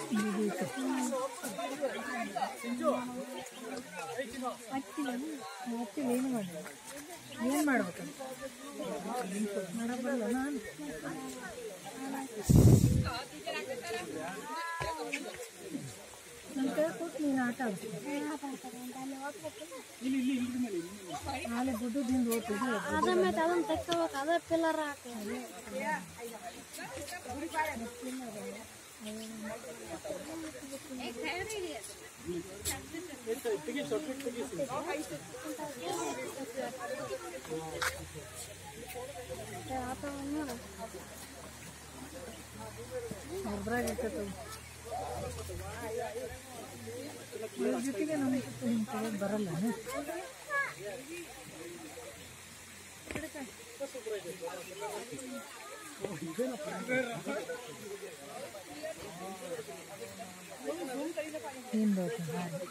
ಏನು ಮಾಡಿ ಏನು ಮಾಡ್ಬೇಕಂತ ಮಾಡಬಲ್ಲ ನಾನು ನನ್ನ ಕೈ ಕೊಟ್ಟು ನೀನು ಆಟ ಆಡ್ತೀನಿ ನಾಳೆ ದುಡ್ಡುದಿಂದ ಓದ್ತಿದ್ದೆ ಅದನ್ನ ತೆಕ್ಕೋಬೇಕು ಅದೇ ಪಿಲ್ಲರ್ ಹಾಕಿ ಅದ್ರಾಗ ಜೊತೆಗೆ ನಮಗೆ ನಿಮ್ಮ ಬರಲ್ಲ ಏನು ಬೇಕು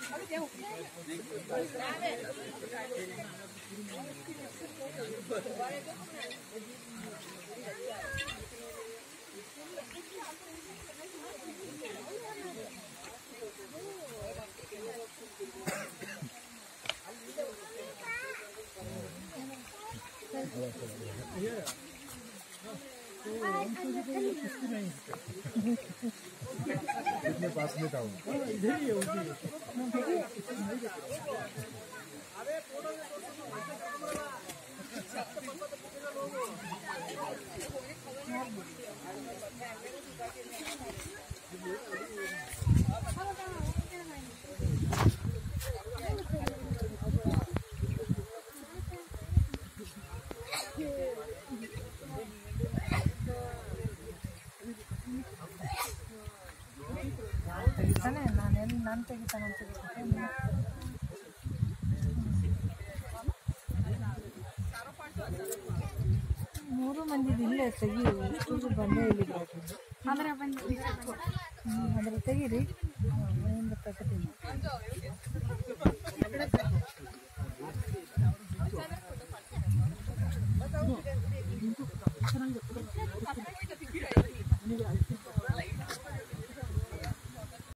पास में था इधर ही होगी ತೆಗಿತಾನೆ ನಾನು ತೆಗಿತಾನೆ ಮೂರು ಮಂದಿ ಇಲ್ಲೇ ತೆಗಿ ಇಷ್ಟು ಬಂದೇ ಇಲ್ಲಿ ಅದ್ರ ತೆಗೀರಿ ತಗೋತೀನಿ